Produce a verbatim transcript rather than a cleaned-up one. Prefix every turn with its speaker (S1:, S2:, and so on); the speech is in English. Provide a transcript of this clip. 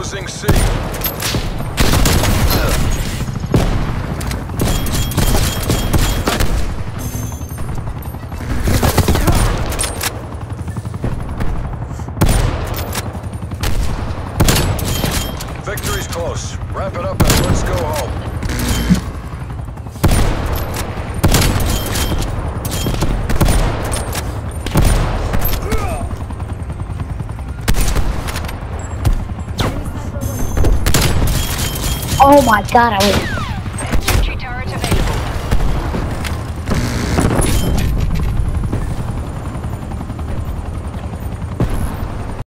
S1: Losing C. Victory's close. Wrap it up and let's go home.
S2: Oh my god, I was